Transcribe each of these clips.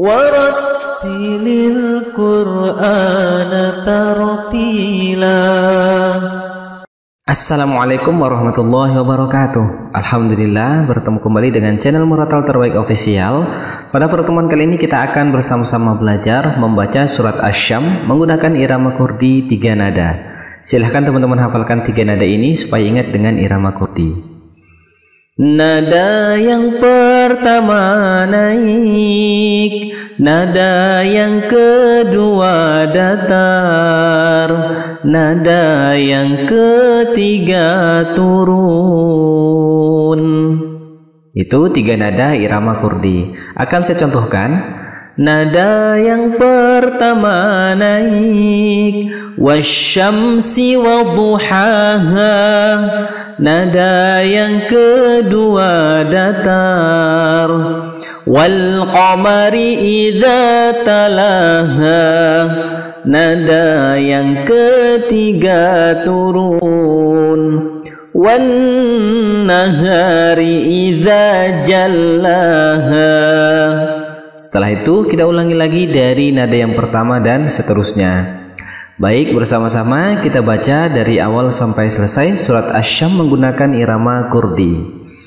warattilil Qur'ana tartila. Assalamualaikum warahmatullahi wabarakatuh. Alhamdulillah, bertemu kembali dengan channel Murotal Terbaik Official. Pada pertemuan kali ini kita akan bersama-sama belajar membaca surat Asy-Syams menggunakan irama kurdi 3 nada. Silahkan teman-teman hafalkan 3 nada ini supaya ingat dengan irama kurdi. Nada yang pertama naik, nada yang kedua datar, nada yang ketiga turun. Itu 3 nada irama kurdi. Akan saya contohkan. Nada yang pertama naik, wasyamsi wadduhaha. Nada yang kedua datar, wal qamari idza talaha. Nada yang ketiga turun, wan nahari idza jallaha. Setelah itu kita ulangi lagi dari nada yang pertama dan seterusnya. Baik, bersama-sama kita baca dari awal sampai selesai surat Asy-Syams menggunakan irama kurdi.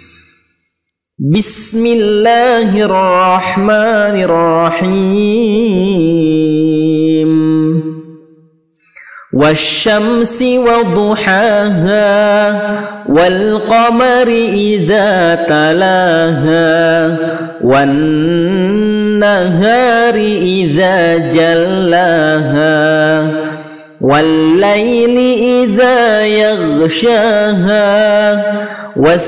Bismillahirrahmanirrahim. Wasyamsi wadduhaha, wal qamari idza talaha, wan nahari idza jallaha, wal laili idza yaghshaha, was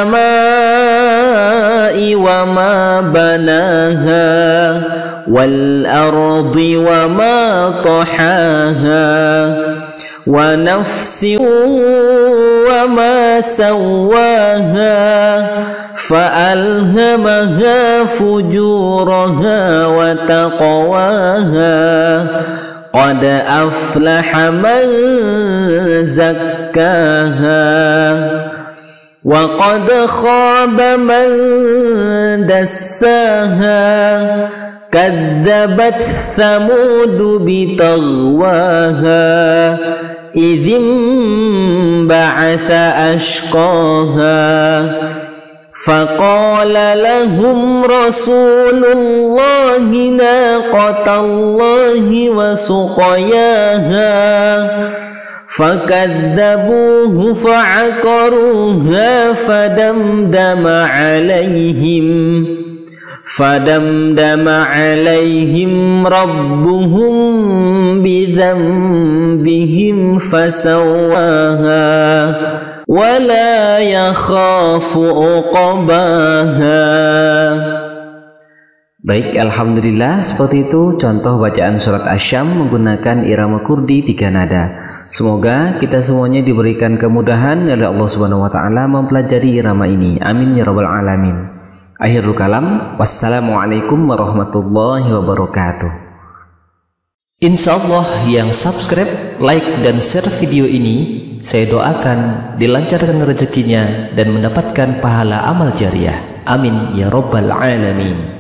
samai wa ma banaha, wal ardi wa ma tahaha, wa nafsin wa ma sawaha, fa'alhamaha fujuraha wa taqwaha, qad aflaha man zakkaha, wa qad khaba man dassaha, kadzabat thamud bitaghwaha, idzim ba'atha ashqaha, faqala lahum rasulullahi naqatallahi wa suqayaha, fakadzabuhu fa'aqaruha fadamdama alaihim rabbuhum bidzambihim fasawaha, wala yakhafu uqbaha. Baik, alhamdulillah, seperti itu contoh bacaan surat Asy-Syams menggunakan irama kurdi 3 nada. Semoga kita semuanya diberikan kemudahan oleh Allah Subhanahu wa taala mempelajari irama ini. Amin ya rabbal alamin. Akhirul kalam, wassalamualaikum warahmatullahi wabarakatuh. Insyaallah yang subscribe, like, dan share video ini, saya doakan dilancarkan rezekinya dan mendapatkan pahala amal jariah. Amin ya rabbal alamin.